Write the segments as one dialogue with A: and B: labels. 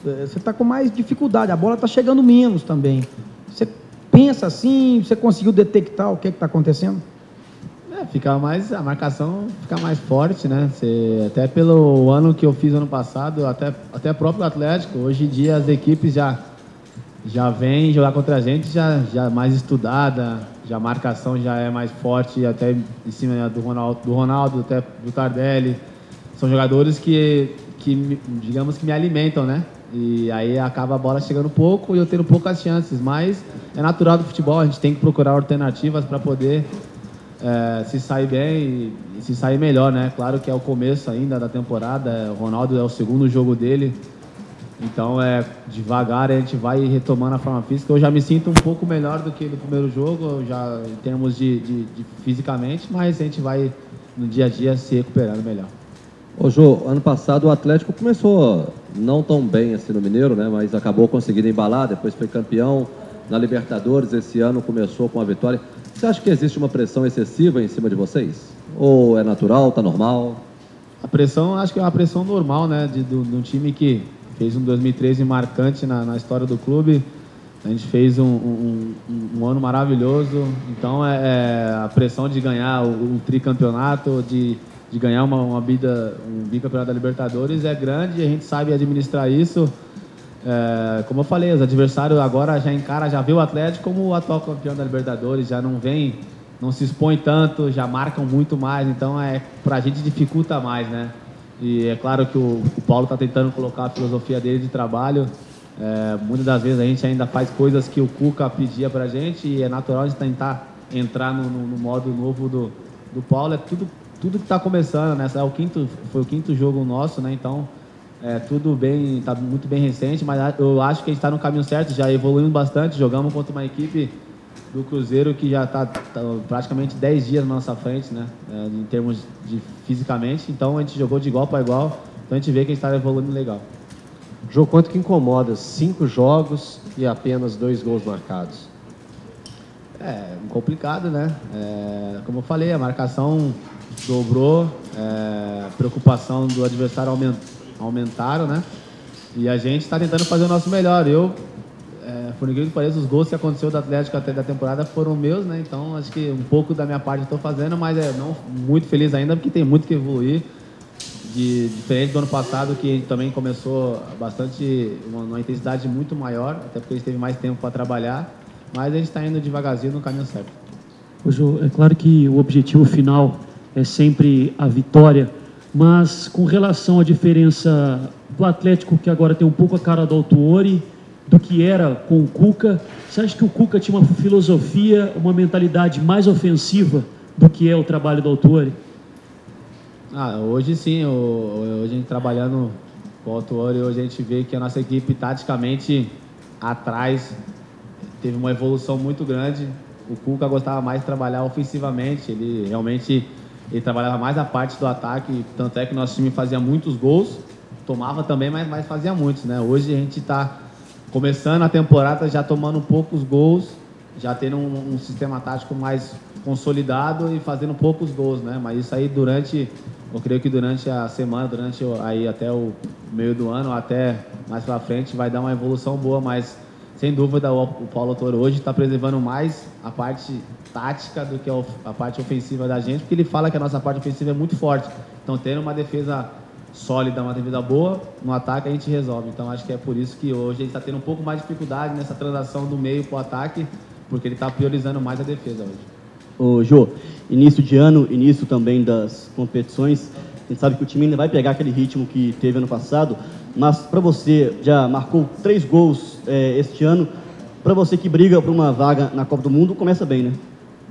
A: você está com mais dificuldade, a bola está chegando menos também. Você pensa assim, você conseguiu detectar o que está acontecendo?
B: Fica mais, a marcação fica mais forte, né? Até pelo ano que eu fiz ano passado, até próprio Atlético, hoje em dia as equipes já vêm jogar contra a gente, já mais estudada, já a marcação já é mais forte, até em cima do Ronaldo, até do Tardelli. São jogadores que digamos que me alimentam, né? E aí acaba a bola chegando pouco e eu tendo poucas chances, mas é natural do futebol, a gente tem que procurar alternativas para poder se sair bem e se sair melhor, né? Claro que é o começo ainda da temporada, o Ronaldo é o segundo jogo dele, então devagar a gente vai retomando a forma física. Eu já me sinto um pouco melhor do que no primeiro jogo, já em termos de fisicamente, mas a gente vai no dia a dia se recuperando melhor.
C: Ô Jô, ano passado o Atlético começou não tão bem assim no Mineiro, né? Mas acabou conseguindo embalar, depois foi campeão na Libertadores, esse ano começou com a vitória. Você acha que existe uma pressão excessiva em cima de vocês? Ou é natural, tá normal?
B: A pressão, acho que é uma pressão normal, né? De um time que fez um 2013 marcante na história do clube. A gente fez um ano maravilhoso. Então, a pressão de ganhar o tricampeonato, de ganhar um bicampeonato da Libertadores é grande e a gente sabe administrar isso. Como eu falei, os adversários agora já vê o Atlético como o atual campeão da Libertadores, já não se expõe tanto, já marcam muito mais, então pra gente dificulta mais, né? E é claro que o Paulo está tentando colocar a filosofia dele de trabalho. Muitas das vezes a gente ainda faz coisas que o Cuca pedia pra gente e é natural a gente tentar entrar no modo novo do Paulo. É tudo que está começando, né? Foi o quinto jogo nosso, né? Então tudo bem, está muito bem recente, mas eu acho que a gente está no caminho certo, já evoluímos bastante. Jogamos contra uma equipe do Cruzeiro que já está praticamente 10 dias na nossa frente, né? Em termos de fisicamente, então a gente jogou de igual para igual, então a gente vê que a gente está evoluindo legal.
D: Jô, quanto que incomoda 5 jogos e apenas 2 gols marcados?
B: Complicado, né? Como eu falei, a marcação dobrou, a preocupação do adversário aumentaram, né? E a gente está tentando fazer o nosso melhor. Por incrível que pareça, os gols que aconteceu do Atlético até da temporada foram meus, né? Então acho que um pouco da minha parte eu estou fazendo, mas não muito feliz ainda porque tem muito que evoluir. Diferente do ano passado, que a gente também começou uma intensidade muito maior, até porque a gente teve mais tempo para trabalhar, mas a gente está indo devagarzinho no caminho certo.
E: Ô Jô, é claro que o objetivo final é sempre a vitória, mas com relação à diferença do Atlético, que agora tem um pouco a cara do Autuori, do que era com o Cuca, você acha que o Cuca tinha uma filosofia, uma mentalidade mais ofensiva do que é o trabalho do Autuori?
B: Hoje sim, hoje a gente trabalhando com o Autuori, hoje a gente vê que a nossa equipe taticamente atrás teve uma evolução muito grande. O Cuca gostava mais de trabalhar ofensivamente, ele trabalhava mais a parte do ataque, tanto é que nosso time fazia muitos gols, tomava também, mas fazia muitos, né? Hoje a gente está começando a temporada já tomando poucos gols, já tendo um sistema tático mais consolidado e fazendo poucos gols, né? Mas isso aí eu creio que durante a semana, aí até o meio do ano, até mais pra frente, vai dar uma evolução boa, mas sem dúvida o Paulo Autuori hoje está preservando mais a parte tática do que a parte ofensiva da gente, porque ele fala que a nossa parte ofensiva é muito forte. Então, tendo uma defesa sólida, uma defesa boa, no ataque a gente resolve. Então, acho que é por isso que hoje a gente está tendo um pouco mais de dificuldade nessa transação do meio para o ataque, porque ele está priorizando mais a defesa hoje.
F: Ô Jô, início de ano, início também das competições, a gente sabe que o time ainda vai pegar aquele ritmo que teve ano passado, mas para você, já marcou 3 gols este ano, para você que briga por uma vaga na Copa do Mundo, começa bem, né?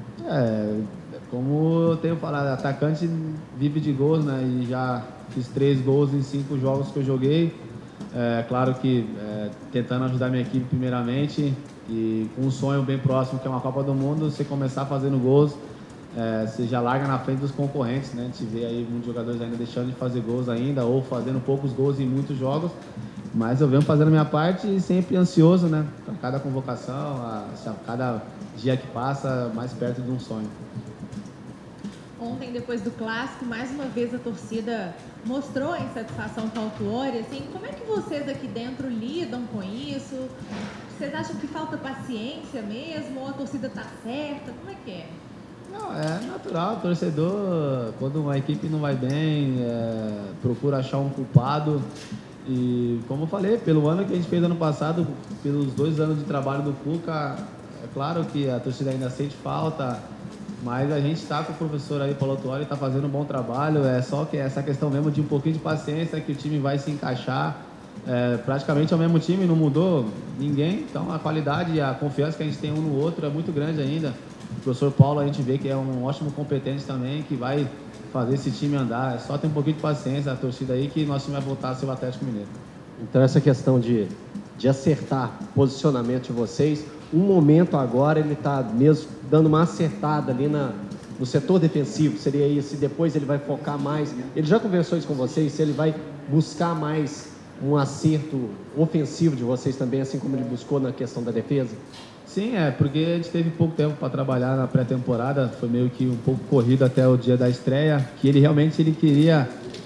B: Como eu tenho falado, atacante vive de gols, né? E já fiz 3 gols em 5 jogos que eu joguei. Claro que tentando ajudar minha equipe primeiramente e com um sonho bem próximo que é uma Copa do Mundo, você começar fazendo gols, você já larga na frente dos concorrentes, né? A gente vê aí muitos jogadores ainda deixando de fazer gols ainda ou fazendo poucos gols em muitos jogos, mas eu venho fazendo a minha parte e sempre ansioso, né? Para cada convocação, a cada dia que passa, mais perto de um sonho.
G: ontem, depois do clássico, mais uma vez a torcida mostrou a insatisfação com o Autuori. Assim, como é que vocês aqui dentro lidam com isso? Vocês acham que falta paciência mesmo? Ou a torcida está certa? Como é que é?
B: Não, é natural, o torcedor, quando uma equipe não vai bem, procura achar um culpado. E, como eu falei, pelo ano que a gente fez ano passado, pelos 2 anos de trabalho do Cuca, é claro que a torcida ainda sente falta, mas a gente está com o professor aí, Paulo Autuori, está fazendo um bom trabalho. É só que essa questão mesmo de um pouquinho de paciência, que o time vai se encaixar. Praticamente é o mesmo time, não mudou ninguém, então a qualidade e a confiança que a gente tem um no outro é muito grande ainda. O professor Paulo, a gente vê que é um ótimo competente também, que vai fazer esse time andar. É só ter um pouquinho de paciência, a torcida aí, que nosso time vai voltar a ser o Atlético Mineiro.
D: Então essa questão de acertar o posicionamento de vocês, um momento agora ele está mesmo dando uma acertada ali no setor defensivo, seria isso, e depois ele vai focar mais, ele já conversou isso com vocês, se ele vai buscar mais um acerto ofensivo de vocês também, assim como ele buscou na questão da defesa?
B: Sim, porque a gente teve pouco tempo para trabalhar na pré-temporada, foi meio que um pouco corrido até o dia da estreia, que ele realmente queria,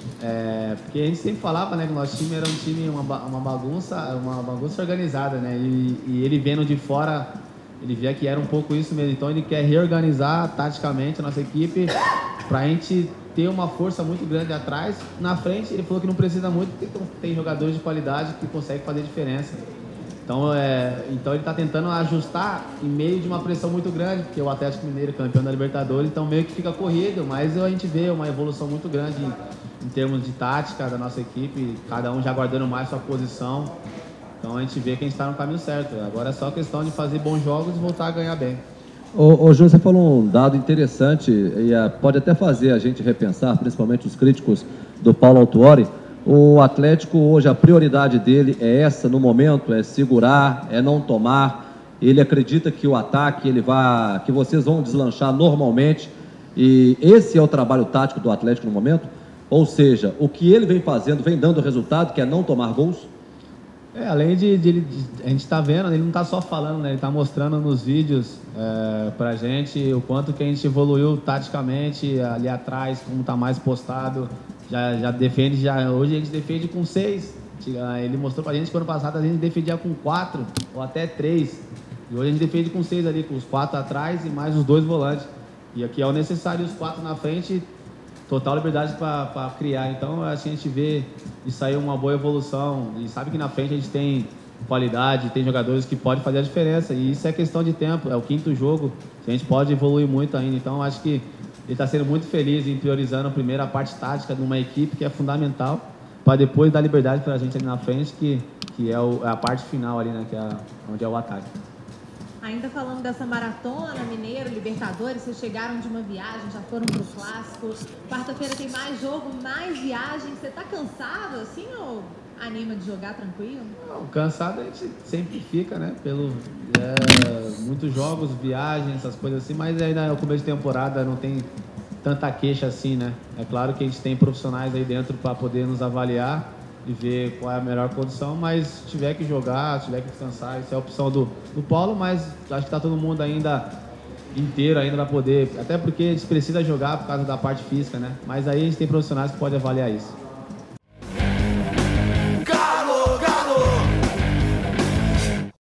B: porque a gente sempre falava, né, que o nosso time era um time, uma bagunça organizada, né, e ele vendo de fora, ele via que era um pouco isso mesmo, então ele quer reorganizar taticamente a nossa equipe para a gente ter uma força muito grande atrás. Na frente ele falou que não precisa muito, porque tem jogadores de qualidade que conseguem fazer diferença. Então ele está tentando ajustar em meio de uma pressão muito grande, porque o Atlético Mineiro é campeão da Libertadores, então meio que fica corrido, mas a gente vê uma evolução muito grande em termos de tática da nossa equipe, cada um já guardando mais sua posição. Então a gente vê que a gente está no caminho certo. Agora é só questão de fazer bons jogos e voltar a ganhar bem.
C: Ô Júnior, você falou um dado interessante e pode até fazer a gente repensar, principalmente os críticos do Paulo Autuori. O Atlético hoje, a prioridade dele é essa no momento, é segurar, é não tomar. Ele acredita que o ataque, que vocês vão deslanchar normalmente, e esse é o trabalho tático do Atlético no momento? Ou seja, o que ele vem fazendo, vem dando resultado, que é não tomar gols?
B: Além de a gente está vendo, ele não está só falando, né? Ele está mostrando nos vídeos pra gente o quanto que a gente evoluiu taticamente ali atrás, como está mais postado. Já defende, hoje a gente defende com 6. Ele mostrou pra gente que ano passado a gente defendia com 4 ou até 3. E hoje a gente defende com 6 ali, com os 4 atrás e mais os 2 volantes. E aqui é o necessário, os 4 na frente, total liberdade para criar. Então assim, a gente vê isso aí uma boa evolução. E sabe que na frente a gente tem qualidade, tem jogadores que podem fazer a diferença. E isso é questão de tempo, é o 5º jogo. A gente pode evoluir muito ainda. Então acho que ele está sendo muito feliz em priorizando primeiro a parte tática de uma equipe, que é fundamental, para depois dar liberdade para a gente ali na frente, que é a parte final ali, né, que é onde é o ataque.
G: Ainda falando dessa maratona, Mineiro, Libertadores, vocês chegaram de uma viagem, já foram pro Clássico. Quarta-feira tem mais jogo, mais viagem. Você está cansado assim ou anima de jogar tranquilo?
B: Não, cansado a gente sempre fica, né? Muitos jogos, viagens, essas coisas assim, mas ainda no começo de temporada não tem tanta queixa assim, né? É claro que a gente tem profissionais aí dentro para poder nos avaliar e ver qual é a melhor condição, mas se tiver que jogar, se tiver que descansar, isso é a opção do Paulo, mas acho que está todo mundo ainda inteiro ainda para poder, até porque a gente precisa jogar por causa da parte física, né? Mas aí a gente tem profissionais que podem avaliar isso.